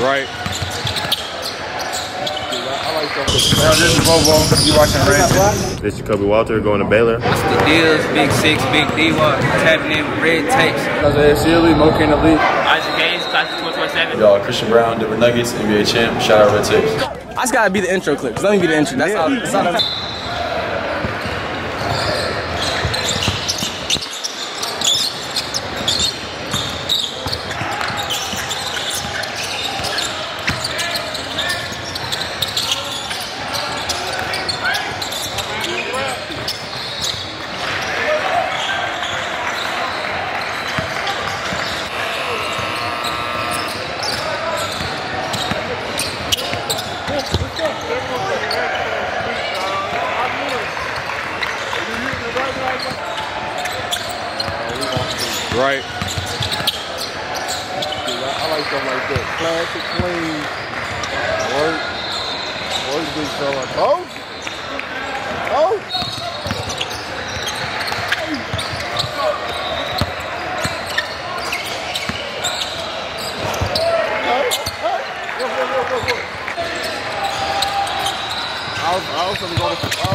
Right. This is Bobo. You watching Red? This is Jacoby Walter going to Baylor. What's the deals? Big 6, Big D-Walk, tapping in red tapes. Sully Mohamed, Elite. Isaac Hayes, class of 2027. Y'all, Christian Brown, Denver Nuggets, NBA champ. Shout out Red Tapes. I just gotta be the intro clip. Let me be the intro. That's all. That's all. Right. I like stuff like that. Classic, clean, work big stuff like oh! I was gonna go to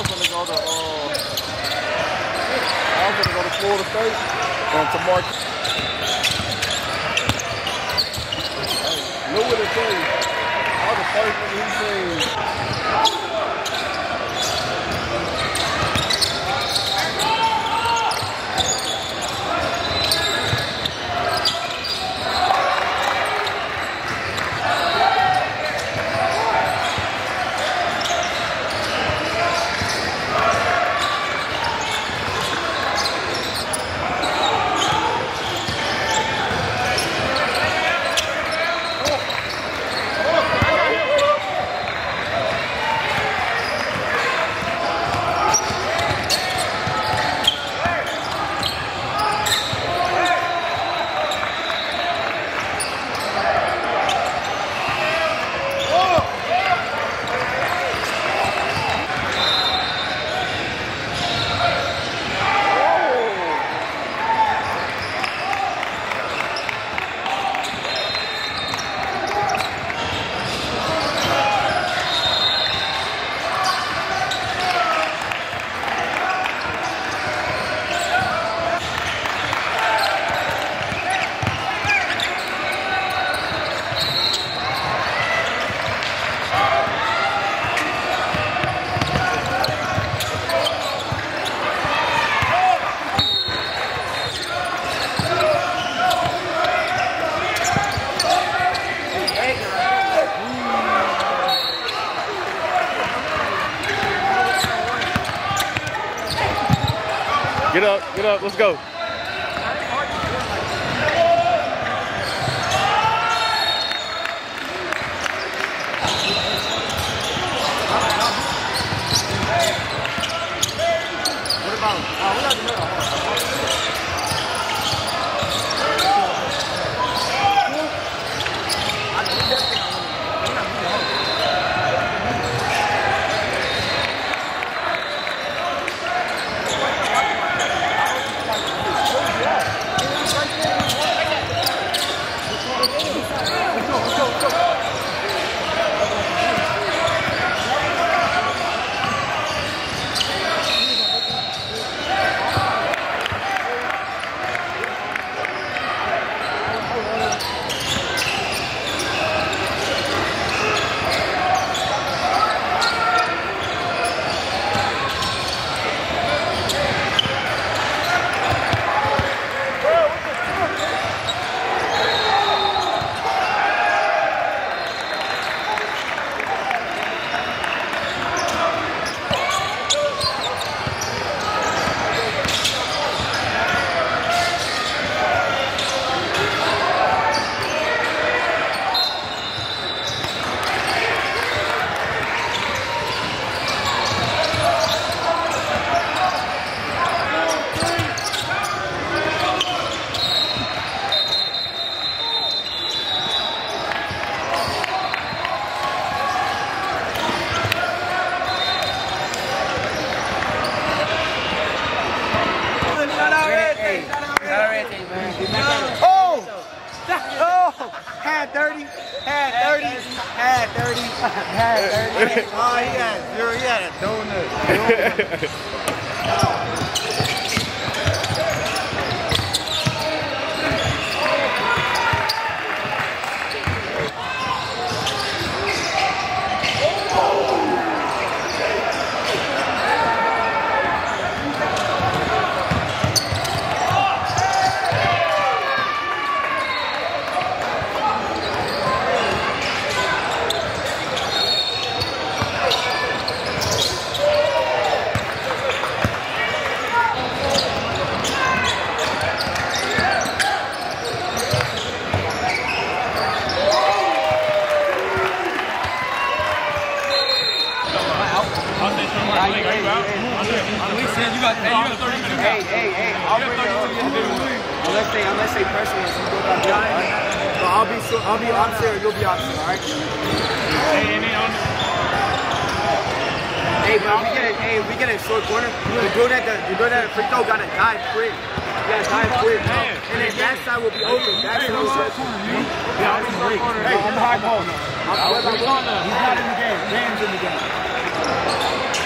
Florida State and to Mark. Look what it tell you. I was the first one he seen. Get up, let's go. Had 30. Had 30. Had 30. Had 30. Oh, he had 0. He had a donut. Unless they press me, you go back down. But I'll be opposite or you'll be opposite, alright? Hey, but if we get a short corner, you do that at free throw, gotta dive quick. You gotta dive quick. And then that side will be open. That side will be open. Hey, I'm the high ball. He's not in the game. Dan's in the game.